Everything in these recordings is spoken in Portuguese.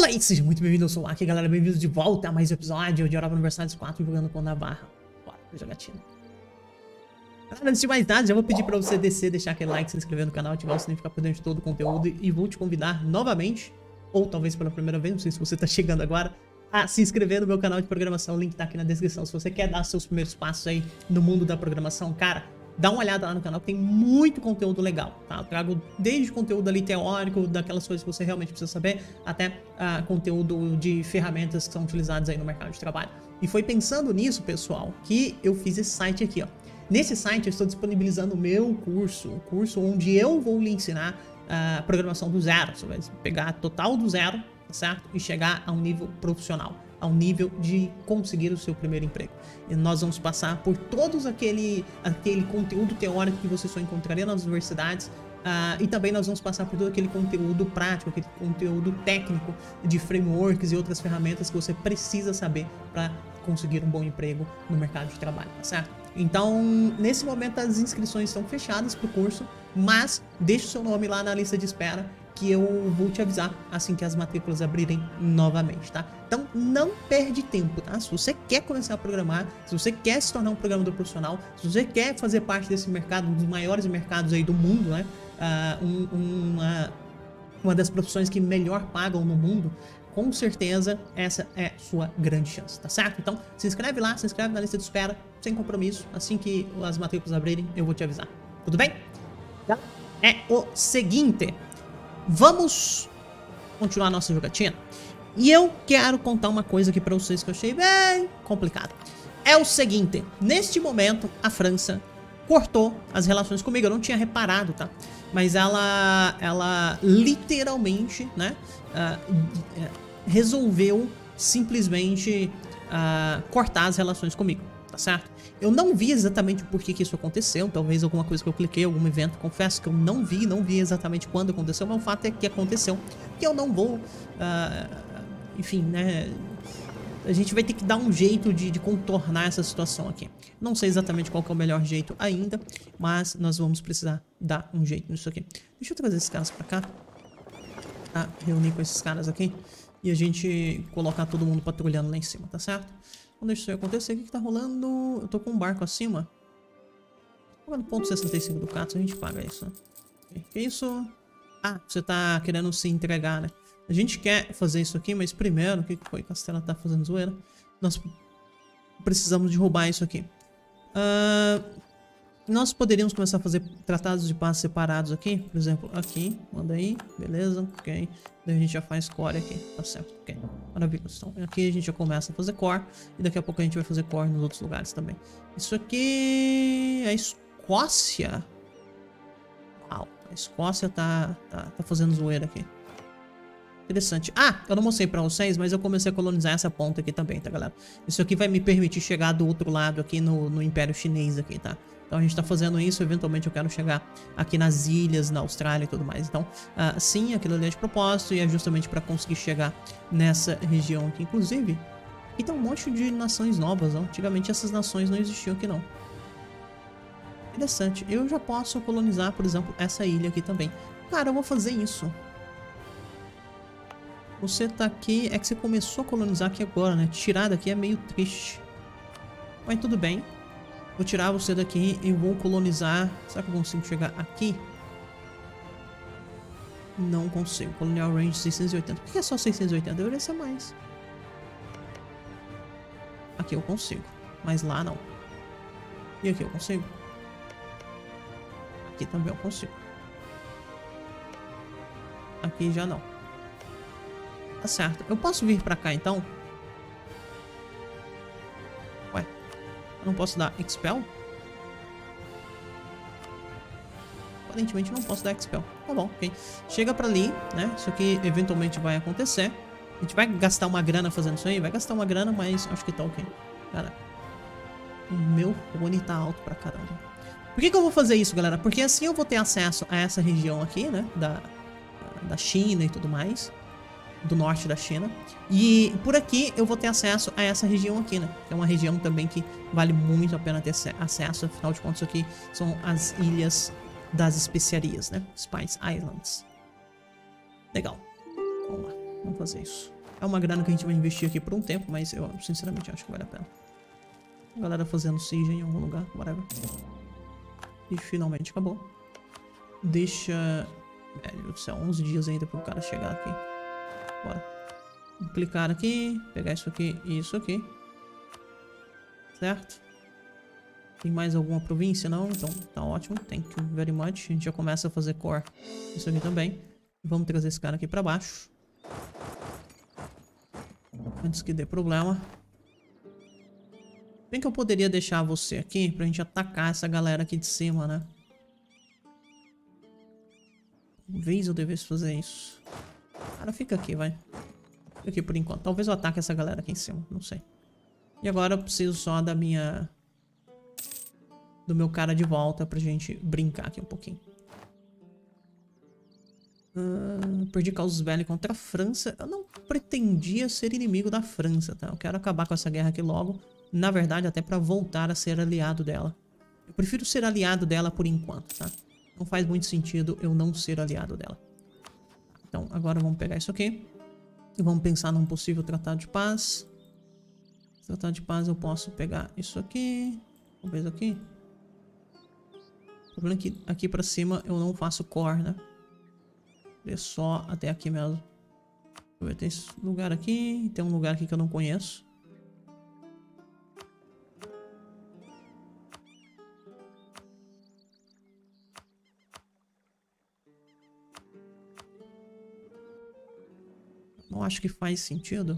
Olá e seja muito bem-vindo, eu sou o Aki, galera, bem-vindos de volta a mais um episódio de Europa Universalis 4 jogando com Navarra. Bora, jogatina. Galera, antes de mais nada, já vou pedir pra você descer, deixar aquele like, se inscrever no canal, ativar o sininho, ficar por dentro de todo o conteúdo e vou te convidar novamente, ou talvez pela primeira vez, não sei se você tá chegando agora, a se inscrever no meu canal de programação, o link tá aqui na descrição. Se você quer dar seus primeiros passos aí no mundo da programação, cara, dá uma olhada lá no canal, tem muito conteúdo legal, tá? Eu trago desde conteúdo ali teórico, daquelas coisas que você realmente precisa saber, até conteúdo de ferramentas que são utilizadas aí no mercado de trabalho. E foi pensando nisso, pessoal, que eu fiz esse site aqui, ó. Nesse site eu estou disponibilizando o meu curso, um curso onde eu vou lhe ensinar a programação do zero. Você vai pegar total do zero, tá certo? E chegar a um nível profissional, ao nível de conseguir o seu primeiro emprego. E nós vamos passar por todos aquele conteúdo teórico que você só encontraria nas universidades, e também nós vamos passar por todo aquele conteúdo prático, aquele conteúdo técnico de frameworks e outras ferramentas que você precisa saber para conseguir um bom emprego no mercado de trabalho, tá certo? Então, nesse momento as inscrições estão fechadas para o curso, mas deixe o seu nome lá na lista de espera, que eu vou te avisar assim que as matrículas abrirem novamente, tá? Então não perde tempo, tá? Se você quer começar a programar, se você quer se tornar um programador profissional, se você quer fazer parte desse mercado, um dos maiores mercados aí do mundo, né? Uma das profissões que melhor pagam no mundo, com certeza essa é sua grande chance, tá certo? Então se inscreve lá, se inscreve na lista de espera, sem compromisso, assim que as matrículas abrirem eu vou te avisar, tudo bem? Então, é o seguinte, vamos continuar nossa jogatina. E eu quero contar uma coisa aqui pra vocês que eu achei bem complicado. É o seguinte, neste momento a França cortou as relações comigo. Eu não tinha reparado, tá? Mas ela literalmente, né, resolveu simplesmente cortar as relações comigo, tá certo? Eu não vi exatamente o porquê que isso aconteceu, talvez alguma coisa que eu cliquei, algum evento, confesso que eu não vi exatamente quando aconteceu, mas o fato é que aconteceu, que eu não vou, enfim, né, a gente vai ter que dar um jeito de contornar essa situação aqui. Não sei exatamente qual que é o melhor jeito ainda, mas nós vamos precisar dar um jeito nisso aqui. Deixa eu trazer esses caras pra cá, tá? Reunir com esses caras aqui e a gente colocar todo mundo patrulhando lá em cima, tá certo? Então deixa isso acontecer. O que tá rolando? Eu tô com um barco acima. No ponto 65 do Cato, a gente paga isso. Que isso? Ah, você tá querendo se entregar, né? A gente quer fazer isso aqui, mas primeiro, o que foi que a Castela tá fazendo zoeira? Nós precisamos de roubar isso aqui. Nós poderíamos começar a fazer tratados de paz separados aqui. Por exemplo, aqui, manda aí, beleza, ok. Daí a gente já faz core aqui, tá certo, ok. Maravilhoso. Então aqui a gente já começa a fazer core. E daqui a pouco a gente vai fazer core nos outros lugares também. Isso aqui é Escócia. Uau, a Escócia tá fazendo zoeira aqui. Interessante. Ah, eu não mostrei pra vocês, mas eu comecei a colonizar essa ponta aqui também, tá, galera? Isso aqui vai me permitir chegar do outro lado aqui no Império Chinês aqui, tá? Então a gente tá fazendo isso, eventualmente eu quero chegar aqui nas ilhas, na Austrália e tudo mais. Então, sim, aquilo ali é de propósito e é justamente pra conseguir chegar nessa região aqui. Inclusive, aqui tem um monte de nações novas, ó. Antigamente essas nações não existiam aqui, não. Interessante. Eu já posso colonizar, por exemplo, essa ilha aqui também. Cara, eu vou fazer isso. Você tá aqui, é que você começou a colonizar aqui agora, né? Tirar daqui é meio triste. Mas tudo bem. Vou tirar você daqui e vou colonizar. Será que eu consigo chegar aqui? Não consigo. Colonial Range 680. Por que é só 680? Deveria ser mais. Aqui eu consigo. Mas lá não. E aqui eu consigo? Aqui também eu consigo. Aqui já não. Tá certo. Eu posso vir pra cá, então? Ué. Eu não posso dar Expel? Aparentemente não posso dar Expel. Tá bom, ok. Chega pra ali, né? Isso aqui eventualmente vai acontecer. A gente vai gastar uma grana fazendo isso aí? Vai gastar uma grana, mas acho que tá ok. Cara, o meu fone tá alto pra caramba. Por que eu vou fazer isso, galera? Porque assim eu vou ter acesso a essa região aqui, né? Da China e tudo mais. Do norte da China. E por aqui eu vou ter acesso a essa região aqui, né? Que é uma região também que vale muito a pena ter acesso. Afinal de contas, isso aqui são as ilhas das especiarias, né? Spice Islands. Legal. Vamos lá. Vamos fazer isso. É uma grana que a gente vai investir aqui por um tempo, mas eu sinceramente acho que vale a pena. A galera fazendo siege em algum lugar, whatever. E finalmente acabou. Deixa... Velho do céu, 11 dias ainda pro cara chegar aqui. Bora. Vamos clicar aqui, pegar isso aqui e isso aqui. Certo? Tem mais alguma província? Não? Então tá ótimo. Thank you very much. A gente já começa a fazer core. Isso aqui também. Vamos trazer esse cara aqui pra baixo. Antes que dê problema. Bem que eu poderia deixar você aqui pra gente atacar essa galera aqui de cima, né? Talvez eu devesse fazer isso. Cara, fica aqui, vai. Fica aqui por enquanto. Talvez eu ataque essa galera aqui em cima. Não sei. E agora eu preciso só da minha... do meu cara de volta pra gente brincar aqui um pouquinho. Perdi causas belli contra a França. Eu não pretendia ser inimigo da França, tá? Eu quero acabar com essa guerra aqui logo. Na verdade, até pra voltar a ser aliado dela. Eu prefiro ser aliado dela por enquanto, tá? Não faz muito sentido eu não ser aliado dela. Então, agora vamos pegar isso aqui. E vamos pensar num possível tratado de paz. Tratado de paz eu posso pegar isso aqui. Talvez aqui. O problema é que aqui pra cima eu não faço core, né? É só até aqui mesmo. Deixa eu ver, tem esse lugar aqui. Tem um lugar aqui que eu não conheço. Não acho que faz sentido.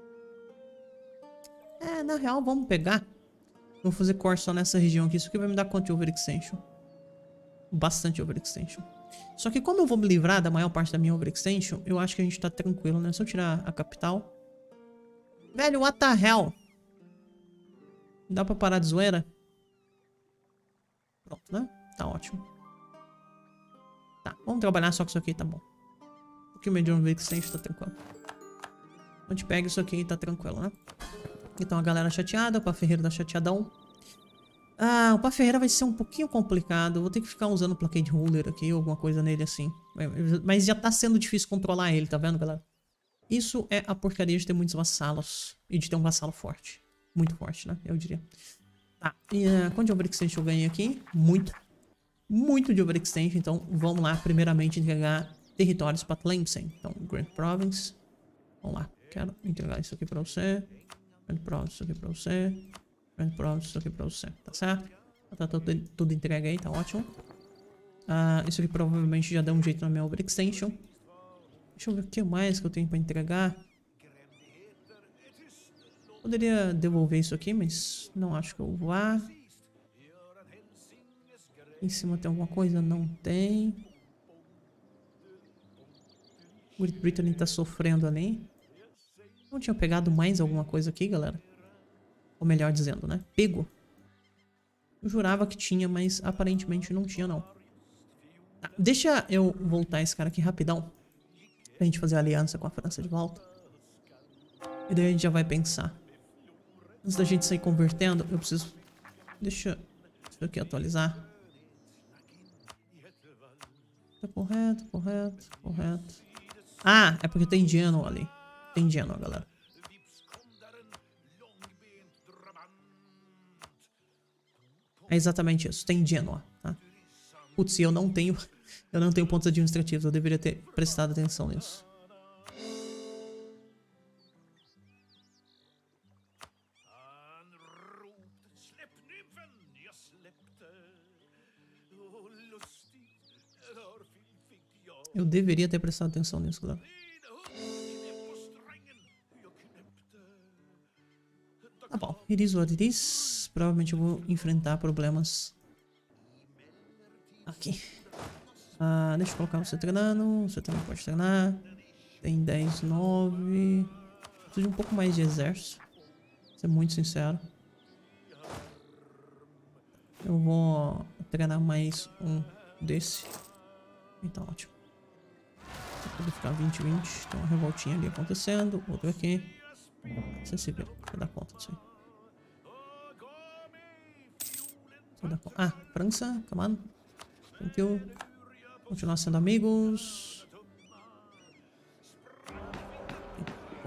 É, na real, vamos pegar. Vou fazer core só nessa região aqui. Isso aqui vai me dar quanto de overextension? Bastante overextension. Só que como eu vou me livrar da maior parte da minha overextension, eu acho que a gente tá tranquilo, né? Se eu tirar a capital... Velho, what the hell? Dá pra parar de zoeira? Pronto, né? Tá ótimo. Tá, vamos trabalhar só com isso aqui, tá bom. Um pouquinho meio de overextension, tá tranquilo. A gente pega isso aqui e tá tranquilo, né? Então a galera chateada, o Pá Ferreira tá chateadão. Ah, o Pá Ferreira vai ser um pouquinho complicado. Vou ter que ficar usando o Placate Ruler aqui, alguma coisa nele assim. Mas já tá sendo difícil controlar ele, tá vendo, galera? Isso é a porcaria de ter muitos vassalos. E de ter um vassalo forte. Muito forte, né? Eu diria. Tá, e quanto de overextension eu ganhei aqui? Muito. Muito de overextension. Então vamos lá, primeiramente, entregar territórios pra Tlemcen. Então, Grand Province. Vamos lá. Quero entregar isso aqui pra você. Grand Province, isso aqui pra você. Grand Province, isso aqui pra você. Tá certo? Tá tudo entregue aí, tá ótimo. Isso aqui provavelmente já deu um jeito na minha overextension. Deixa eu ver o que mais que eu tenho pra entregar. Poderia devolver isso aqui, mas não acho que eu vá. Em cima tem alguma coisa? Não tem. Great Britain tá sofrendo ali. Não tinha pegado mais alguma coisa aqui, galera? Ou melhor dizendo, né? Pego. Eu jurava que tinha, mas aparentemente não tinha, não. Tá, deixa eu voltar esse cara aqui rapidão. Pra gente fazer aliança com a França de volta. E daí a gente já vai pensar. Antes da gente sair convertendo, eu preciso... Deixa isso aqui atualizar. Tá correto, correto, correto. Ah, é porque tem Genoa ali. Tem Genoa, galera. É exatamente isso, tem Genoa, tá? Putz, eu não tenho pontos administrativos, eu deveria ter prestado atenção nisso. Eu deveria ter prestado atenção nisso, galera. Tá bom, it is what it is. Provavelmente eu vou enfrentar problemas aqui. Deixa eu colocar você treinando. Você também pode treinar. Tem 10, 9. Preciso de um pouco mais de exército. Vou ser muito sincero. Eu vou treinar mais um desse. Então, ótimo. Pode ficar 20, 20. Tem uma revoltinha ali acontecendo. Outro aqui. Você se vê. Vou dar conta disso aí. França. Come on. Thank you. Continuar sendo amigos.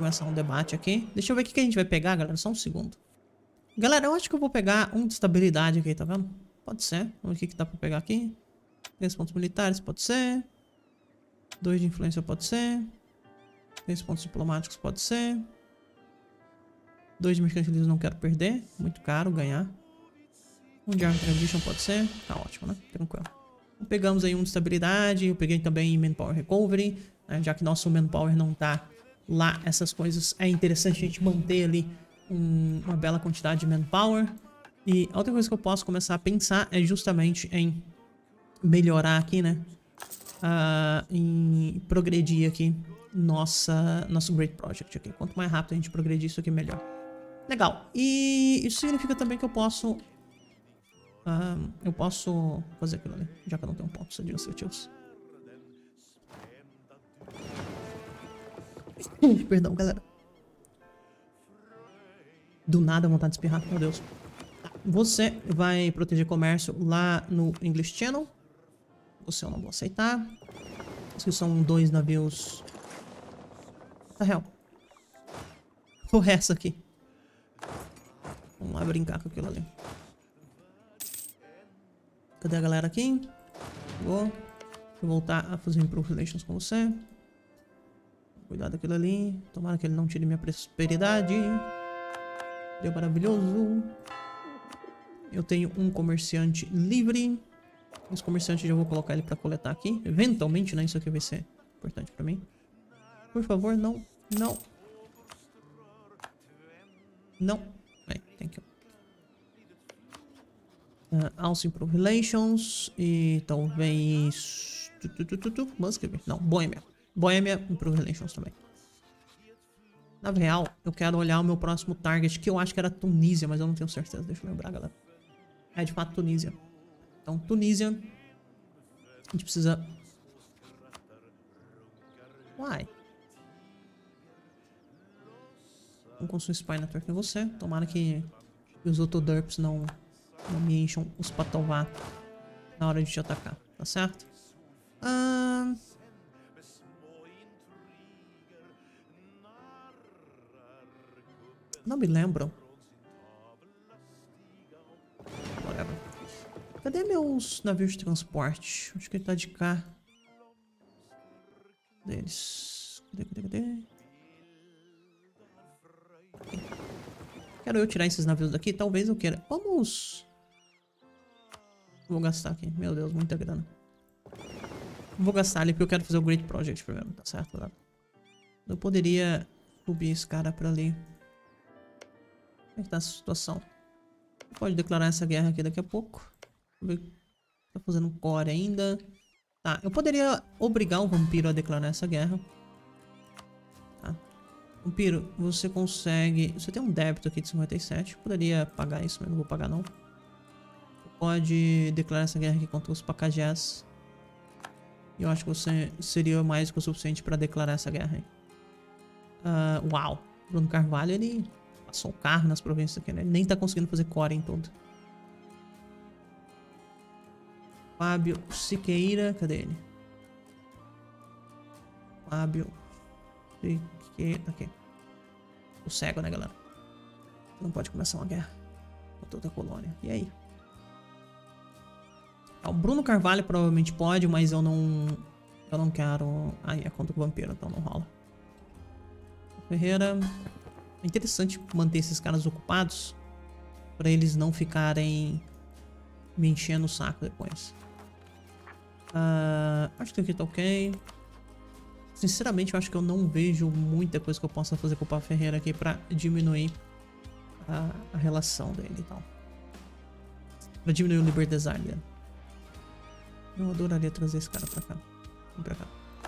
começar um debate aqui. Deixa eu ver o que a gente vai pegar, galera. Só um segundo. Galera, eu acho que eu vou pegar um de estabilidade aqui, tá vendo? Pode ser. Vamos ver o que dá pra pegar aqui. 3 pontos militares, pode ser. 2 de influência, pode ser. 3 pontos diplomáticos, pode ser. 2 de mercantilismo, não quero perder. Muito caro ganhar. 1 de Arm Tradition, pode ser. Tá ótimo, né? Tranquilo. Pegamos aí um de estabilidade. Eu peguei também Manpower Recovery. Né? Já que nosso Manpower não tá lá, essas coisas. É interessante a gente manter ali uma bela quantidade de Manpower. E a outra coisa que eu posso começar a pensar é justamente em melhorar aqui, né? Em progredir aqui nosso Great Project aqui. Quanto mais rápido a gente progredir isso aqui, melhor. Legal. E isso significa também que eu posso fazer aquilo ali, já que eu não tenho pontos administrativos. Perdão, galera. Do nada vontade de espirrar, meu Deus. Você vai proteger comércio lá no English Channel. Você eu não vou aceitar. Esses são 2 navios. Tá real. O resto aqui. Vamos lá brincar com aquilo ali. Cadê a galera aqui? Vou voltar a fazer Improve Relations com você. Cuidado daquilo ali. Tomara que ele não tire minha prosperidade. Deu maravilhoso. Eu tenho um comerciante livre. Esse comerciante já vou colocar ele pra coletar aqui. Eventualmente, né? Isso aqui vai ser importante pra mim. Por favor, não. Não. Não. Thank you. Also Improve Relations. E talvez... Muscovy. Não, Boêmia. Boêmia, Improve Relations também. Na real, eu quero olhar o meu próximo target, que eu acho que era Tunísia, mas eu não tenho certeza. Deixa eu lembrar, galera. É de fato Tunísia. Então, Tunísia. A gente precisa... Uai. Vamos construir Spy Network em você. Tomara que os Autoderps não me encham os patová na hora de te atacar. Tá certo? Não me lembro. Cadê meus navios de transporte? Acho que ele tá de cá. Deles. Cadê? Quero eu tirar esses navios daqui? Talvez eu queira. Vamos. Vou gastar aqui. Meu Deus, muita grana. Vou gastar ali porque eu quero fazer o Great Project primeiro. Tá certo, galera? Eu poderia subir esse cara pra ali. Como é que tá essa situação? Pode declarar essa guerra aqui daqui a pouco. Tá fazendo um core ainda. Tá, eu poderia obrigar o vampiro a declarar essa guerra. Tá. Vampiro, você consegue... Você tem um débito aqui de 57. Poderia pagar isso, mas não vou pagar não. Pode declarar essa guerra aqui contra os pacajés. E eu acho que você seria mais que o suficiente pra declarar essa guerra aí. Uau. Bruno Carvalho, ele passou o carro nas províncias aqui, né? Ele nem tá conseguindo fazer core em tudo. Fábio Siqueira, cadê ele? Fábio Siqueira, tá aqui. O cego, né, galera? Não pode começar uma guerra contra outra colônia. E aí? O Bruno Carvalho provavelmente pode, mas eu não quero... Ai, é contra o vampiro, então não rola. Ferreira... É interessante manter esses caras ocupados pra eles não ficarem me enchendo o saco depois. Acho que aqui tá ok. Sinceramente, eu acho que eu não vejo muita coisa que eu possa fazer com o Pá Ferreira aqui pra diminuir a relação dele e tal. Pra diminuir o Liber Design dele. Eu adoraria trazer esse cara pra cá. Vem pra cá.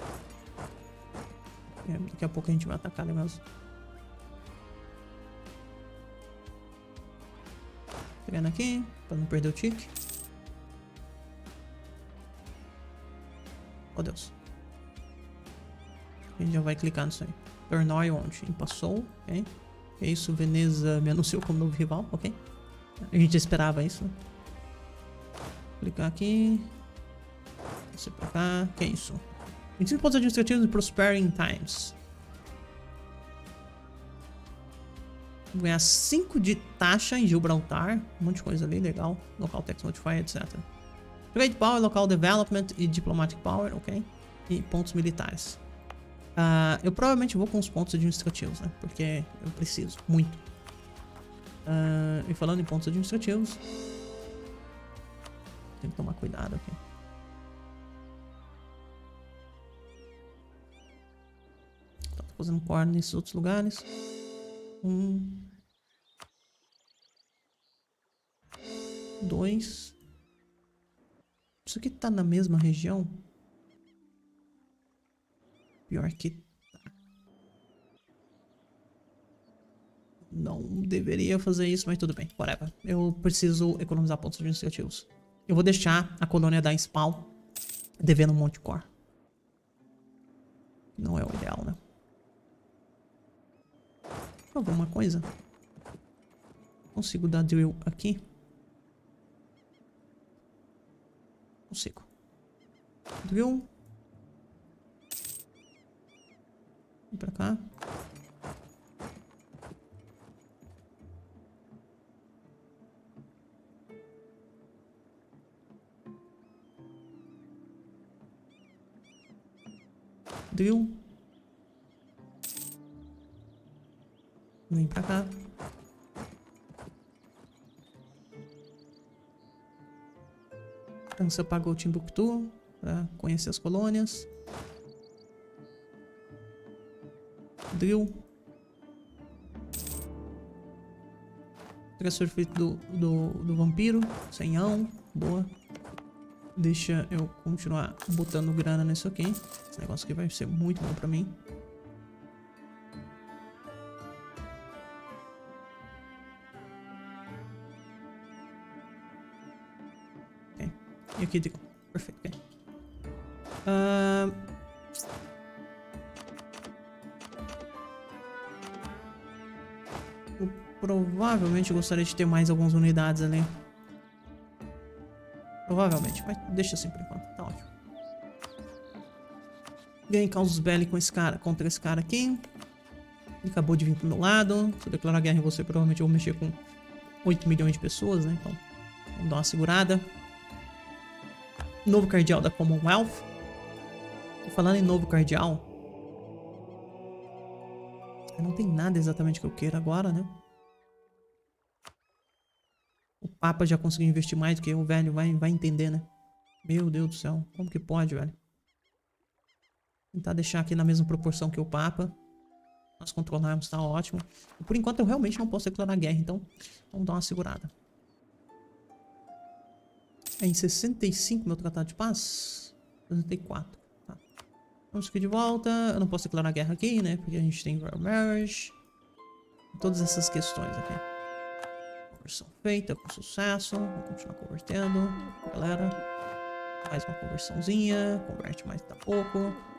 Daqui a pouco a gente vai atacar ele mesmo. Pegando aqui, pra não perder o tique. Oh, Deus. A gente já vai clicar nisso aí. Tornói onde? Passou, ok. É isso, Veneza me anunciou como novo rival, ok. A gente esperava isso, né? Clicar aqui. Você pra cá. Que é isso? 25 pontos administrativos e Prospering Times. Vou ganhar 5 de taxa em Gibraltar. Um monte de coisa ali, legal. Local Tax Modifier, etc. Trade Power, Local Development e Diplomatic Power, ok? E pontos militares. Eu provavelmente vou com os pontos administrativos, né? Porque eu preciso, muito. E falando em pontos administrativos, tem que tomar cuidado aqui. Tô fazendo core nesses outros lugares. 1, 2. Isso aqui tá na mesma região? Pior que tá. Não deveria fazer isso, mas tudo bem. Whatever. Eu preciso economizar pontos administrativos. Eu vou deixar a colônia da Spawn devendo um monte de core. Não é o ideal, né? Alguma coisa? Consigo dar drill aqui? Consigo. Drill. Vem pra cá. Drill. Vem pra cá. França pagou Timbuktu pra conhecer as colônias. Drill. Transfer feito do vampiro. Senhão. Boa. Deixa eu continuar botando grana nisso aqui. Esse negócio aqui vai ser muito bom pra mim. Ok. E aqui, perfeito. Okay. Eu provavelmente gostaria de ter mais algumas unidades ali. Provavelmente, mas deixa assim por enquanto, tá ótimo. Ganhei causos belli com esse cara, contra esse cara aqui. Ele acabou de vir pro meu lado. Se eu declarar guerra em você, provavelmente eu vou mexer com 8 milhões de pessoas, né? Então, vamos dar uma segurada. Novo cardeal da Commonwealth. E falando em novo cardeal, não tem nada exatamente que eu queira agora, né? O Papa já conseguiu investir mais do que eu, velho. Vai entender, né? Meu Deus do céu. Como que pode, velho? Tentar deixar aqui na mesma proporção que o Papa. Nós controlarmos, tá ótimo. E por enquanto eu realmente não posso declarar guerra, então vamos dar uma segurada. É em 65 meu tratado de paz? 64. Tá. Vamos aqui de volta. Eu não posso declarar guerra aqui, né? Porque a gente tem Royal Marriage. Todas essas questões aqui. Conversão feita com sucesso. Vou continuar convertendo. Galera. Mais uma conversãozinha. Converte mais daqui a pouco.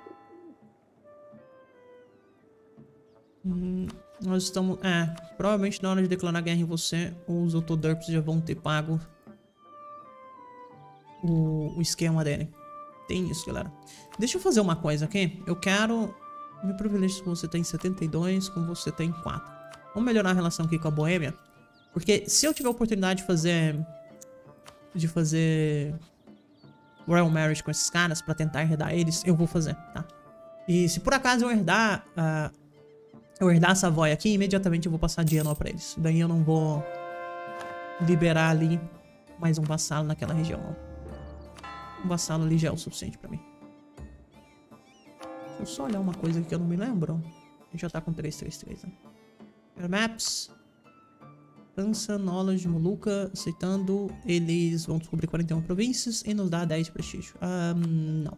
Nós estamos... provavelmente na hora de declarar guerra em você, os Autoderps já vão ter pago o esquema dele. Tem isso, galera. Deixa eu fazer uma coisa aqui. Eu quero... Meu privilégio com você tem 72, com você tem 4. Vamos melhorar a relação aqui com a Boêmia. Porque se eu tiver a oportunidade de fazer Royal Marriage com esses caras pra tentar herdar eles, eu vou fazer, tá? E se por acaso eu herdar a Savoy aqui, imediatamente eu vou passar Genoa pra eles. Daí eu não vou liberar ali mais um vassalo naquela região, não. Um vassalo ali já é o suficiente pra mim. Deixa eu só olhar uma coisa aqui que eu não me lembro. A gente já tá com 333, né? Maps. França, Knowledge, Moluca, aceitando. Eles vão descobrir 41 províncias e nos dá 10 de prestígio. Não.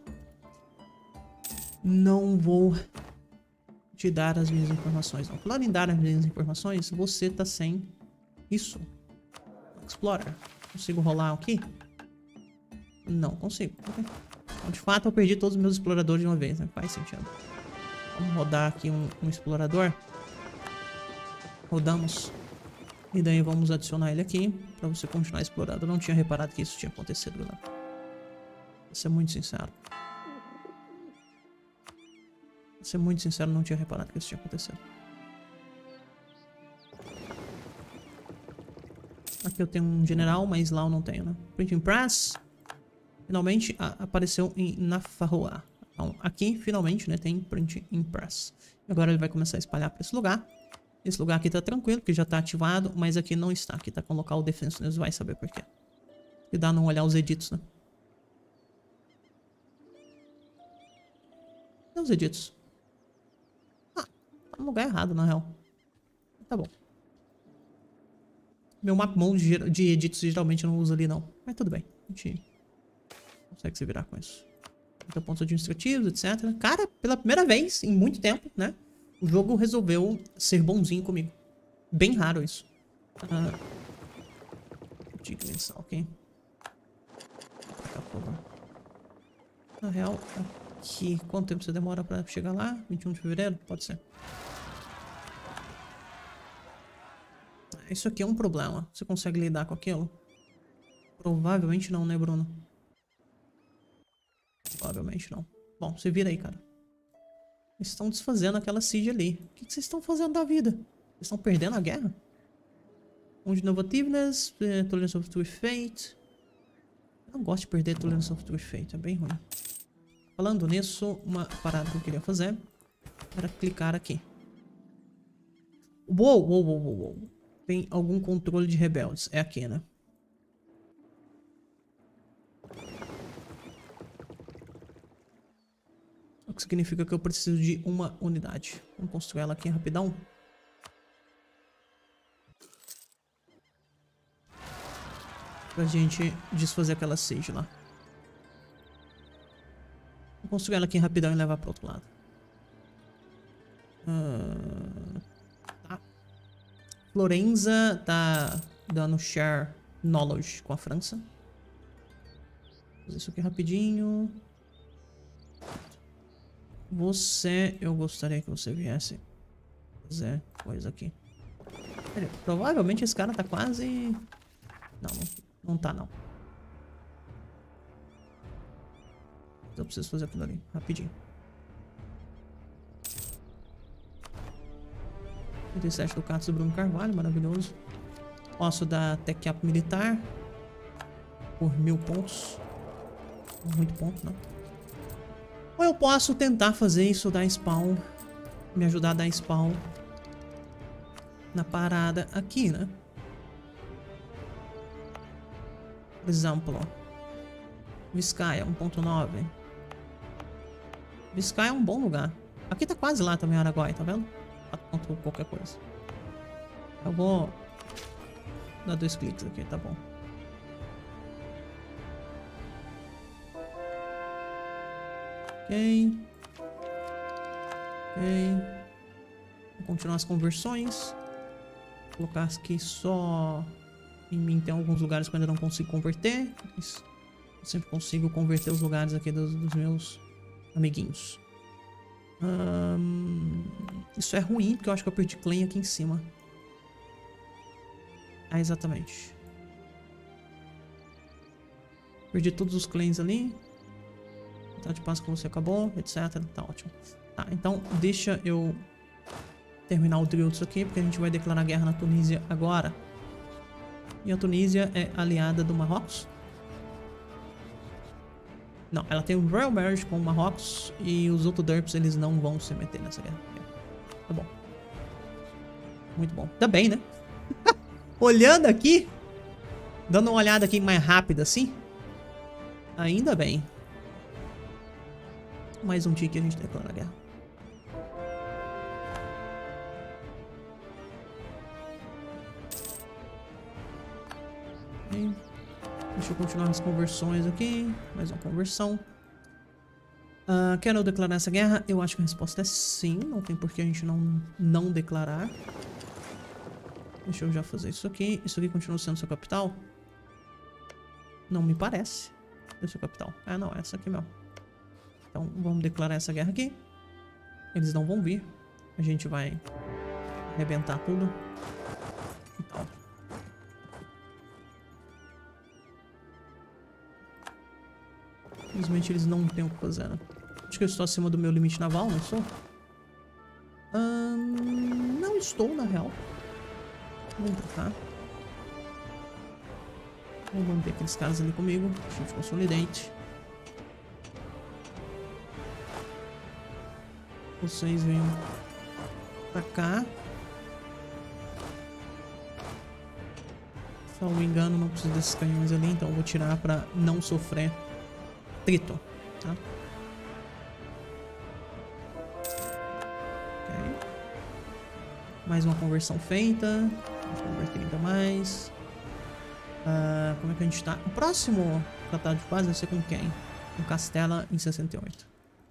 Não vou te dar as minhas informações, não. Falando em dar as minhas informações, você tá sem isso. Explorer. Consigo rolar aqui? Não consigo. Okay. Então, de fato, eu perdi todos os meus exploradores de uma vez, né? Faz sentido. Vamos rodar aqui um explorador. Rodamos. E daí vamos adicionar ele aqui pra você continuar explorando. Eu não tinha reparado que isso tinha acontecido, não. Vou ser muito sincero. Vou ser muito sincero, não tinha reparado que isso tinha acontecido. Aqui eu tenho um general, mas lá eu não tenho, né? Printing Press. Finalmente apareceu em Nafarroa. Então, aqui, finalmente, né, tem Printing Press. Agora ele vai começar a espalhar para esse lugar. Esse lugar aqui tá tranquilo, porque já tá ativado, mas aqui não está. Aqui tá com local defensive, vai saber por quê. E dá não olhar os edits, né? Cadê os edits? Ah, tá no lugar errado, na real. Tá bom. Meu map mode de edits geralmente eu não uso ali, não. Mas tudo bem. A gente consegue se virar com isso. Então, pontos administrativos, etc. Cara, pela primeira vez em muito tempo, né? O jogo resolveu ser bonzinho comigo. Bem raro isso. Ok. Na real, aqui. Quanto tempo você demora pra chegar lá? 21 de fevereiro? Pode ser. Isso aqui é um problema. Você consegue lidar com aquilo? Provavelmente não, né, Bruno? Provavelmente não. Bom, você vira aí, cara. Eles estão desfazendo aquela siege ali. O que vocês estão fazendo da vida? Vocês estão perdendo a guerra? Onde Innovativeness, Tolerance of True Fate. Eu não gosto de perder Tolerance of True Fate, é bem ruim. Falando nisso, uma parada que eu queria fazer era clicar aqui. Uou. Tem algum controle de rebeldes. É aqui, né? O que significa que eu preciso de uma unidade. Vamos construir ela aqui rapidão. Pra gente desfazer aquela siege lá. Vou construir ela aqui rapidão e levar pro outro lado. Tá. Florenza tá dando share knowledge com a França. Vou fazer isso aqui rapidinho. Eu gostaria que você viesse fazer coisa aqui. Provavelmente esse cara tá quase... Não tá não. Eu preciso fazer aquilo ali, rapidinho. 37 do Catos do Bruno Carvalho, maravilhoso. Posso dar tech up militar por 1000 pontos. Muito ponto, não. Ou eu posso tentar fazer isso dar spawn. Me ajudar a dar spawn na parada aqui, né? Por exemplo, Vizcaya 1.9. Vizcaya é um bom lugar. Aqui tá quase lá também, Araguaia, tá vendo? 4 qualquer coisa. Eu vou dar 2 cliques aqui, tá bom. Ok. Vou continuar as conversões. Vou colocar aqui só... Em mim tem alguns lugares que eu ainda não consigo converter. Mas eu sempre consigo converter os lugares aqui dos meus amiguinhos. Isso é ruim, porque eu acho que eu perdi claim aqui em cima. Ah, exatamente. Perdi todos os claims ali. Tá de paz com você acabou, etc. Tá ótimo. Tá, então deixa eu terminar o drill disso aqui, porque a gente vai declarar guerra na Tunísia agora. E a Tunísia é aliada do Marrocos. Não, ela tem um Royal Marriage com o Marrocos. E os outros derps, eles não vão se meter nessa guerra. Tá bom. Muito bom. Tá bem, né? Olhando aqui. Dando uma olhada aqui mais rápida assim. Ainda bem. Mais um dia que a gente declara a guerra. Okay. Deixa eu continuar as conversões aqui. Mais uma conversão. Quero eu declarar essa guerra? Eu acho que a resposta é sim. Não tem por que a gente não declarar. Deixa eu já fazer isso aqui. Isso aqui continua sendo sua capital? Não me parece. É sua capital. Ah, não. É essa aqui mesmo. Então vamos declarar essa guerra aqui. Eles não vão vir. A gente vai arrebentar tudo. Então. Infelizmente eles não têm o que fazer, né? Acho que eu estou acima do meu limite naval, não sou? Não estou, na real. Vamos trocar. Vou manter aqueles caras ali comigo. Shift Consolidate. Vocês venham pra cá. Se eu não me engano, não preciso desses canhões ali, então eu vou tirar pra não sofrer atrito, tá? Ok. Mais uma conversão feita. Vamos converter ainda mais. Como é que a gente tá? O próximo tratado de paz vai ser com quem? Com Castela em 68.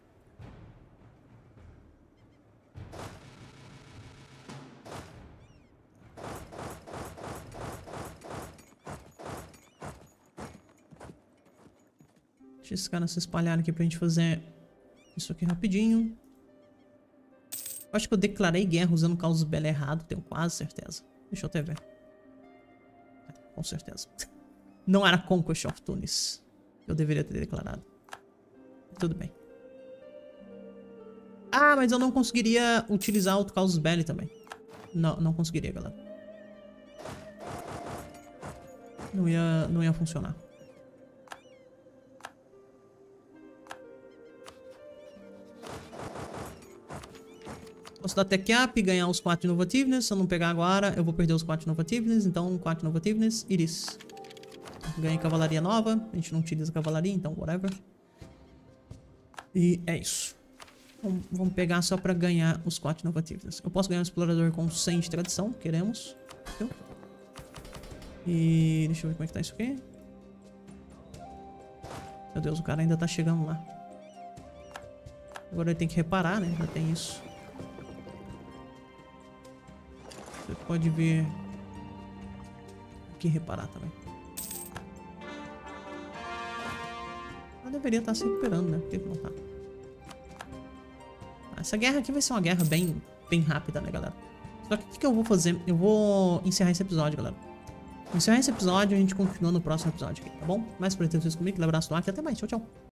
Deixa esses caras se espalharem aqui pra gente fazer isso aqui rapidinho. Eu acho que eu declarei guerra usando o caos belli errado, tenho quase certeza. Deixa eu até ver. Com certeza. Não era Conquest of Tunis. Eu deveria ter declarado. Tudo bem. Ah, mas eu não conseguiria utilizar o caos belli também. Não conseguiria, galera. Não ia funcionar. Posso dar tech up e ganhar os 4 Innovativeness. Se eu não pegar agora, eu vou perder os 4 Innovativeness. Então, 4 Innovativeness, Iris. Ganhei cavalaria nova. A gente não utiliza cavalaria, então whatever. E é isso. Vamos pegar só pra ganhar os 4 Innovativeness. Eu posso ganhar um explorador com 100 de tradição. Queremos. Entendeu? E deixa eu ver como é que tá isso aqui. Meu Deus, o cara ainda tá chegando lá. Agora ele tem que reparar, né? Já tem isso. Você pode vir aqui reparar também. Ela deveria estar se recuperando, né? Por que não tá? Essa guerra aqui vai ser uma guerra bem rápida, né, galera? Só que o que eu vou fazer? Eu vou encerrar esse episódio, galera. Encerrar esse episódio e a gente continua no próximo episódio aqui, tá bom? Mais por ter vocês comigo, um abraço do Aki e até mais. Tchau, tchau.